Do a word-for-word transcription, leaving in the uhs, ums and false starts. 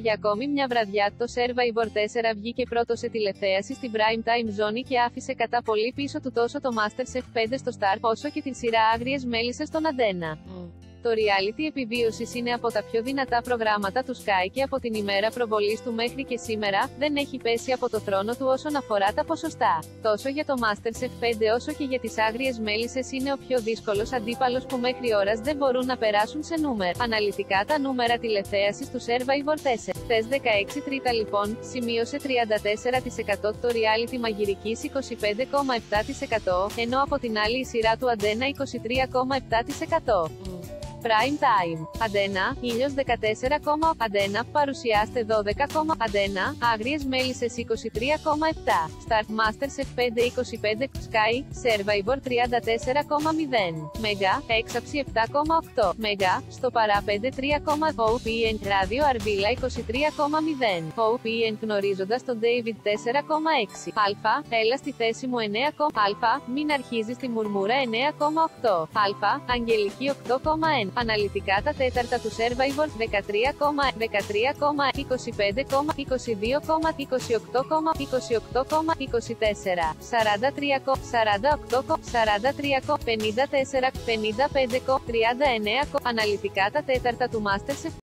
Για ακόμη μια βραδιά, το Survivor τέσσερα βγήκε πρώτο σε τηλεθέαση στην prime time ζώνη και άφησε κατά πολύ πίσω του τόσο το MasterChef πέντε στο Star, όσο και την σειρά Άγριες Μέλισσες στον Αντένα. Mm. Το reality επιβίωσης είναι από τα πιο δυνατά προγράμματα του Sky και από την ημέρα προβολής του μέχρι και σήμερα, δεν έχει πέσει από το θρόνο του όσον αφορά τα ποσοστά. Τόσο για το MasterChef πέντε όσο και για τις Άγριες Μέλισσες είναι ο πιο δύσκολος αντίπαλος που μέχρι ώρας δεν μπορούν να περάσουν σε νούμερα. Αναλυτικά τα νούμερα τηλεθέασης του Survivor τέσσερα. Χθες δεκαέξι Τρίτα λοιπόν, σημείωσε τριάντα τέσσερα τοις εκατό το reality μαγειρικής είκοσι πέντε κόμμα επτά τοις εκατό, ενώ από την άλλη η σειρά του Αντένα είκοσι τρία κόμμα επτά τοις εκατό. Prime Time. Αντένα, ήλιος δεκατέσσερα κόμμα οκτώ. Αντένα, παρουσιάστε δώδεκα κόμμα οκτώ. Αντένα, Άγριες Μέλισσες είκοσι τρία κόμμα επτά. Start MasterChef πέντε είκοσι πέντε. Sky, Survivor τριάντα τέσσερα κόμμα μηδέν. Mega, έξαψη επτά κόμμα οκτώ. Mega, στο παρά πέντε τρία κόμμα οκτώ. ο πι εν, ράδιο Αρβίλα είκοσι τρία κόμμα μηδέν. ο πι εν, γνωρίζοντας τον David τέσσερα κόμμα έξι. Αλφα, έλα στη θέση μου εννέα κόμμα οκτώ. Αλφα, μην αρχίζεις τη μουρμούρα εννέα κόμμα οκτώ. Αλφα, Αγγελική οκτώ κόμμα ένα. Αναλυτικά τα τέταρτα του Survivor δεκατρία κόμμα ένα, δεκατρία κόμμα ένα, είκοσι πέντε κόμμα ένα, είκοσι δύο κόμμα ένα, είκοσι οκτώ κόμμα ένα, είκοσι οκτώ κόμμα ένα, είκοσι τέσσερα, σαράντα τρία κόμμα ένα, σαράντα οκτώ κόμμα ένα, σαράντα τρία κόμμα ένα, πενήντα τέσσερα κόμμα ένα, πενήντα πέντε κόμμα ένα, τριάντα εννέα κόμμα ένα. Αναλυτικά τα τέταρτα του MasterChef